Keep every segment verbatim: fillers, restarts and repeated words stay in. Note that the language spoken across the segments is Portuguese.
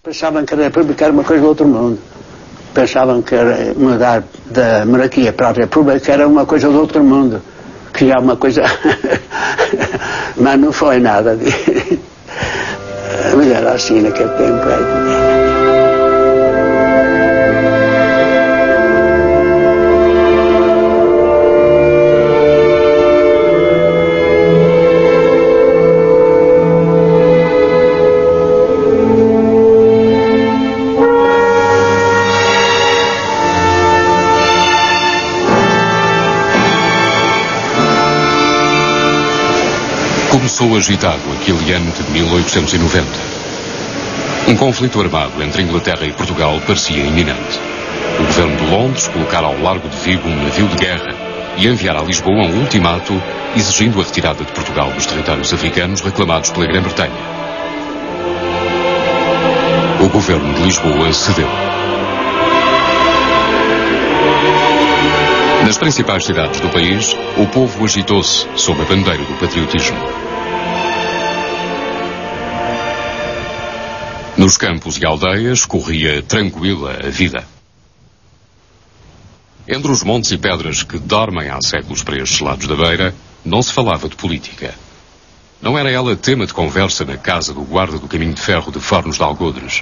Pensavam que a República era uma coisa do outro mundo. Pensavam que era mudar da monarquia para a República era uma coisa do outro mundo. Que é uma coisa... Mas não foi nada. Mas era assim naquele tempo. Começou agitado aquele ano de mil oitocentos e noventa. Um conflito armado entre Inglaterra e Portugal parecia iminente. O governo de Londres colocara ao largo de Vigo um navio de guerra e enviara a Lisboa um ultimato exigindo a retirada de Portugal dos territórios africanos reclamados pela Grã-Bretanha. O governo de Lisboa cedeu. Nas principais cidades do país, o povo agitou-se sob a bandeira do patriotismo. Nos campos e aldeias corria tranquila a vida. Entre os montes e pedras que dormem há séculos para estes lados da beira, não se falava de política. Não era ela tema de conversa na casa do guarda do caminho de ferro de Fornos de Algodres.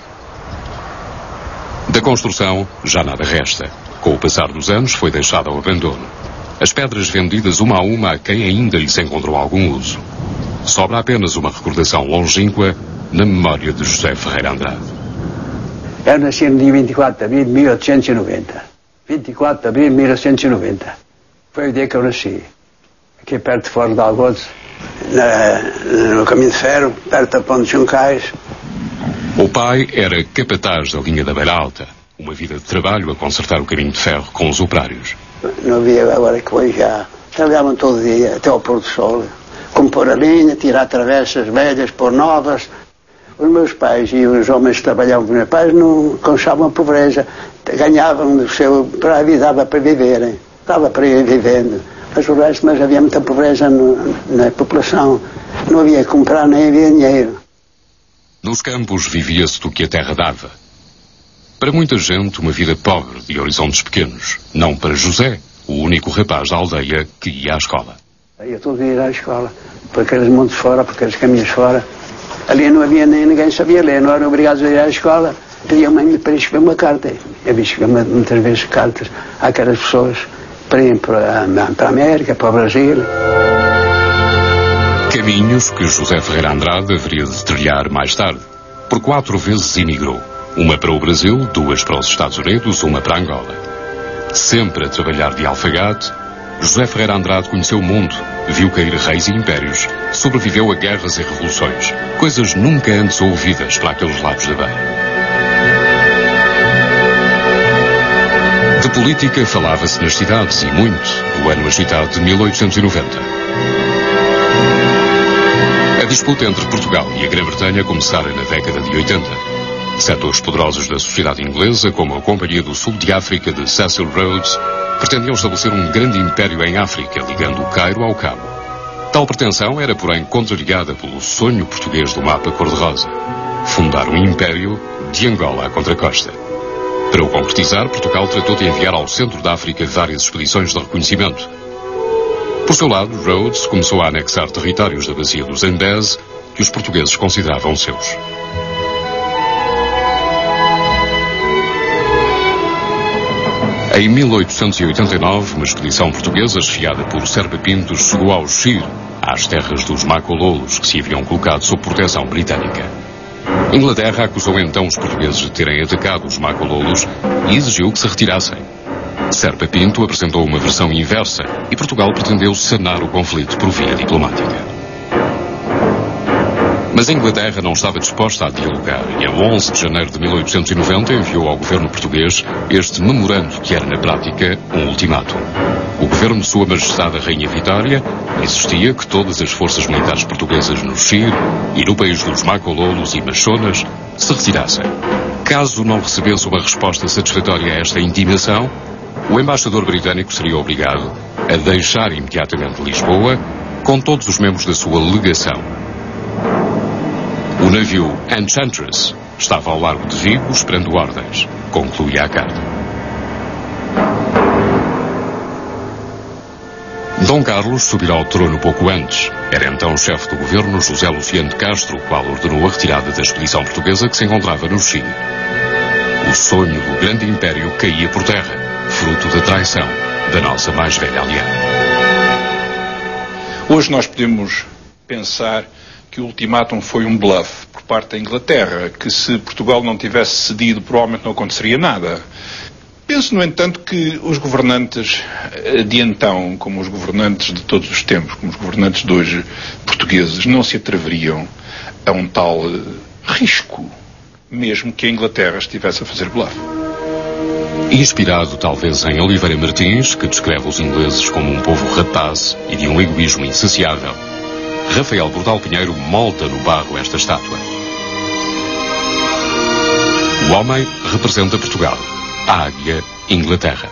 Da construção, já nada resta. Com o passar dos anos, foi deixada ao abandono. As pedras vendidas uma a uma a quem ainda lhes encontrou algum uso. Sobra apenas uma recordação longínqua na memória de José Ferreira Andrade. Eu nasci no dia vinte e quatro de abril de mil oitocentos e noventa. vinte e quatro de abril de mil oitocentos e noventa. Foi o dia que eu nasci. Aqui perto de Fornos de Algodres, na, no caminho de ferro, perto da Ponte de Juncais. O pai era capataz da linha da Beira Alta. Uma vida de trabalho a consertar o caminho de ferro com os operários. Não havia agora que hoje já. Trabalhavam todo dia, até ao pôr do sol. Como pôr a linha, tirar travessas velhas, pôr novas. Os meus pais e os homens que trabalhavam com os meus pais não conchavam a pobreza. Ganhavam o seu, para a vida, dava para viverem. Dava para ir vivendo. Mas o resto, mas havia muita pobreza no, na população. Não havia que comprar, nem havia dinheiro. Nos campos vivia-se do que a terra dava. Para muita gente, uma vida pobre de horizontes pequenos. Não para José, o único rapaz da aldeia que ia à escola. Ia todo dia ir à escola, por aqueles montes fora, por aqueles caminhos fora. Ali não havia nem ninguém sabia ler, não eram obrigados a ir à escola. Pedia mãe para escrever uma carta. Eu vi escrever muitas vezes cartas àquelas pessoas para ir para, para a América, para o Brasil. Caminhos que José Ferreira Andrade haveria de trilhar mais tarde. Por quatro vezes emigrou. Uma para o Brasil, duas para os Estados Unidos, uma para Angola. Sempre a trabalhar de alfaiate, José Ferreira Andrade conheceu o mundo, viu cair reis e impérios, sobreviveu a guerras e revoluções, coisas nunca antes ouvidas para aqueles lados da beira. De política falava-se nas cidades, e muito, do ano agitado de mil oitocentos e noventa. A disputa entre Portugal e a Grã-Bretanha começara na década de oitenta. Setores poderosos da sociedade inglesa, como a Companhia do Sul de África de Cecil Rhodes, pretendiam estabelecer um grande império em África, ligando o Cairo ao Cabo. Tal pretensão era, porém, contrariada pelo sonho português do mapa cor-de-rosa: fundar um império de Angola à contracosta. Para o concretizar, Portugal tratou de enviar ao centro da África várias expedições de reconhecimento. Por seu lado, Rhodes começou a anexar territórios da bacia do Zambeze que os portugueses consideravam seus. Em mil oitocentos e oitenta e nove, uma expedição portuguesa chefiada por Serpa Pintos chegou ao Chile, às terras dos Macololos, que se haviam colocado sob proteção britânica. A Inglaterra acusou então os portugueses de terem atacado os Macololos e exigiu que se retirassem. Serpa Pinto apresentou uma versão inversa e Portugal pretendeu sanar o conflito por via diplomática. Mas a Inglaterra não estava disposta a dialogar e, em onze de janeiro de mil oitocentos e noventa, enviou ao governo português este memorando que era, na prática, um ultimato. O governo de Sua Majestade a Rainha Vitória insistia que todas as forças militares portuguesas no Chile e no país dos Macololos e Machonas se retirassem. Caso não recebesse uma resposta satisfatória a esta intimação, o embaixador britânico seria obrigado a deixar imediatamente Lisboa com todos os membros da sua legação. O navio Enchantress estava ao largo de Vigo esperando ordens, concluía a carta. Dom Carlos subirá ao trono pouco antes. Era então chefe do governo José Luciano de Castro, o qual ordenou a retirada da expedição portuguesa que se encontrava no Chile. O sonho do grande império caía por terra, fruto da traição da nossa mais velha aliada. Hoje nós podemos pensar que o ultimátum foi um bluff por parte da Inglaterra, que se Portugal não tivesse cedido provavelmente não aconteceria nada. Penso, no entanto, que os governantes de então, como os governantes de todos os tempos, como os governantes de hoje portugueses, não se atreveriam a um tal risco, mesmo que a Inglaterra estivesse a fazer bluff. Inspirado talvez em Oliveira Martins, que descreve os ingleses como um povo rapaz e de um egoísmo insaciável, Rafael Bordal Pinheiro molda no barro esta estátua. O homem representa Portugal, a águia, Inglaterra.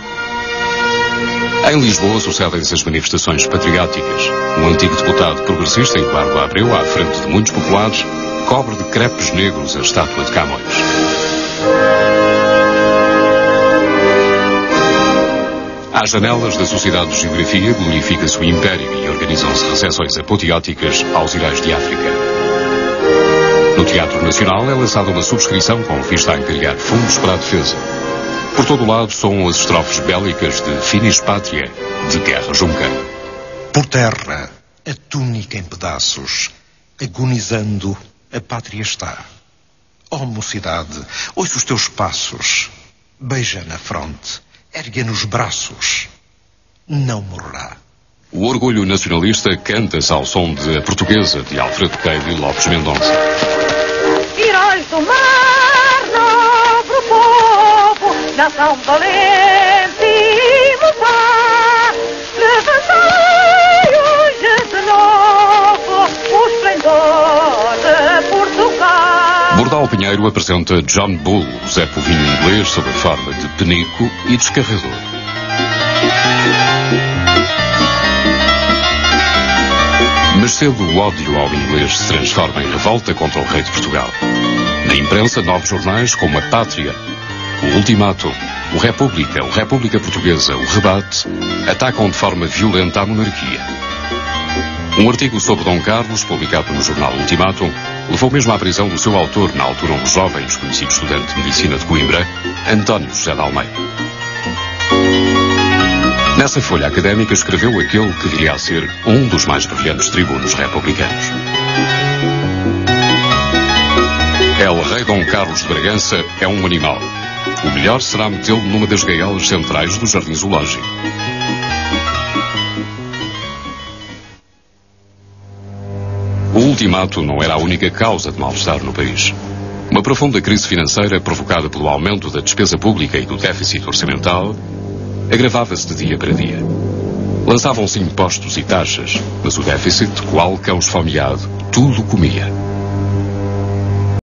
Em Lisboa sucedem-se as manifestações patrióticas. Um antigo deputado progressista, Eduardo Abreu, à frente de muitos populares, cobre de crepes negros a estátua de Camões. Às janelas da Sociedade de Geografia glorifica-se o Império e organizam-se recepções apoteóticas aos heróis de África. No Teatro Nacional é lançada uma subscrição com vista a angariar fundos para a defesa. Por todo o lado soam as estrofes bélicas de Finis Pátria, de Guerra Junca. Por terra, a túnica em pedaços, agonizando, a pátria está. Ó mocidade, ouça os teus passos, beija na fronte, ergue nos braços, não morrerá. O orgulho nacionalista canta-se ao som de A Portuguesa, de Alfredo Keil e Lopes Mendonça. Heróis do mar, nobre povo, nação valente e imortal, levantai hoje de novo o esplendor de Portugal. Bordal Pinheiro apresenta John Bull, o Zé Povinho inglês, sob a forma de penico e descarrador. Mas cedo o ódio ao inglês se transforma em revolta contra o rei de Portugal. Na imprensa, novos jornais como A Pátria, O Ultimato, O República, O República Portuguesa, O Rebate, atacam de forma violenta a monarquia. Um artigo sobre Dom Carlos, publicado no jornal Ultimatum, levou mesmo à prisão do seu autor, na altura um jovem desconhecido estudante de medicina de Coimbra, António José de Almeida. Nessa folha académica escreveu aquele que viria a ser um dos mais brilhantes tribunos republicanos. El Rei Dom Carlos de Bragança é um animal. O melhor será metê-lo numa das gaiolas centrais do Jardim Zoológico. O ultimato não era a única causa de mal-estar no país. Uma profunda crise financeira provocada pelo aumento da despesa pública e do déficit orçamental agravava-se de dia para dia. Lançavam-se impostos e taxas, mas o déficit, qual cão esfomeado, tudo comia.